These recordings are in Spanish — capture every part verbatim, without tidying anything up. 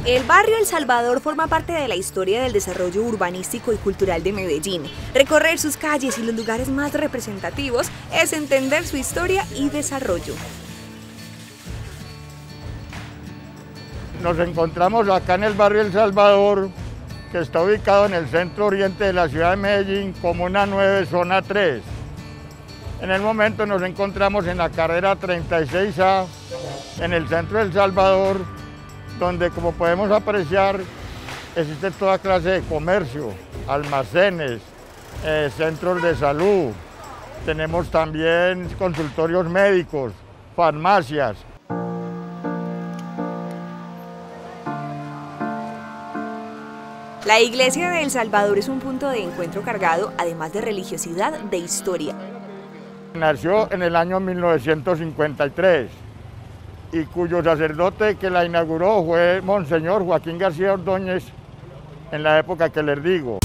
El barrio El Salvador forma parte de la historia del desarrollo urbanístico y cultural de Medellín. Recorrer sus calles y los lugares más representativos es entender su historia y desarrollo. Nos encontramos acá en el barrio El Salvador, que está ubicado en el centro oriente de la ciudad de Medellín, Comuna nueve, Zona tres. En el momento nos encontramos en la carrera treinta y seis A, en el centro de El Salvador, donde, como podemos apreciar, existe toda clase de comercio, almacenes, eh, centros de salud. Tenemos también consultorios médicos, farmacias. La iglesia de El Salvador es un punto de encuentro cargado, además de religiosidad, de historia. Nació en el año mil novecientos cincuenta y tres y cuyo sacerdote que la inauguró fue Monseñor Joaquín García Ordóñez, en la época que les digo.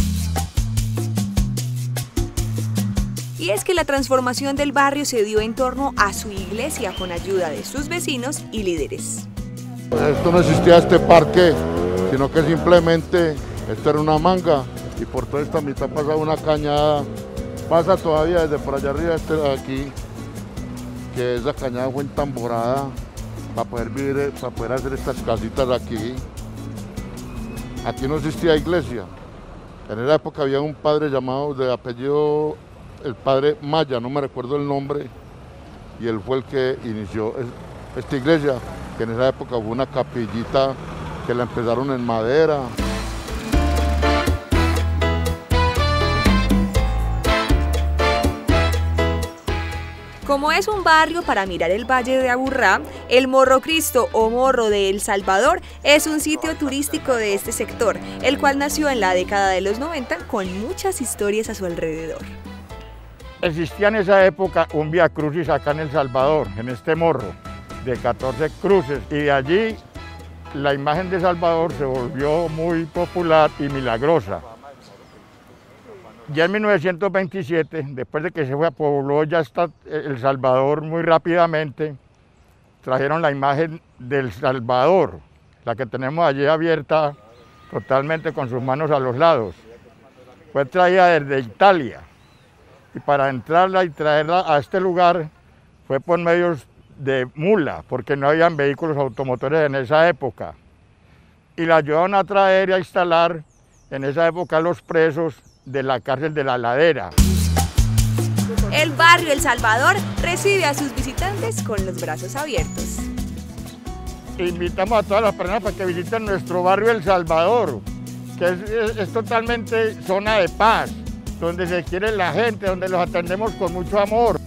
Y es que la transformación del barrio se dio en torno a su iglesia con ayuda de sus vecinos y líderes. Esto no existía este parque, sino que simplemente esto era una manga y por toda esta mitad pasa una cañada, pasa todavía desde por allá arriba este de aquí, que esa cañada fue entamborada para poder vivir, para poder hacer estas casitas aquí. Aquí no existía iglesia. En esa época había un padre llamado de apellido, el padre Maya, no me recuerdo el nombre, y él fue el que inició esta iglesia, que en esa época fue una capillita que la empezaron en madera. Como es un barrio para mirar el Valle de Aburrá, el Morro Cristo o Morro de El Salvador es un sitio turístico de este sector, el cual nació en la década de los noventa con muchas historias a su alrededor. Existía en esa época un Vía Crucis acá en El Salvador, en este morro, de catorce cruces, y de allí la imagen de Salvador se volvió muy popular y milagrosa. Ya en mil novecientos veintisiete, después de que se fue a pobló ya está El Salvador muy rápidamente, trajeron la imagen del Salvador, la que tenemos allí abierta totalmente con sus manos a los lados. Fue traída desde Italia y para entrarla y traerla a este lugar fue por medios de mula, porque no habían vehículos automotores en esa época. Y la ayudaron a traer y a instalar en esa época los presos de la cárcel de La Ladera. El barrio El Salvador recibe a sus visitantes con los brazos abiertos. Invitamos a todas las personas para que visiten nuestro barrio El Salvador, que es, es, es totalmente zona de paz, donde se quiere la gente, donde los atendemos con mucho amor.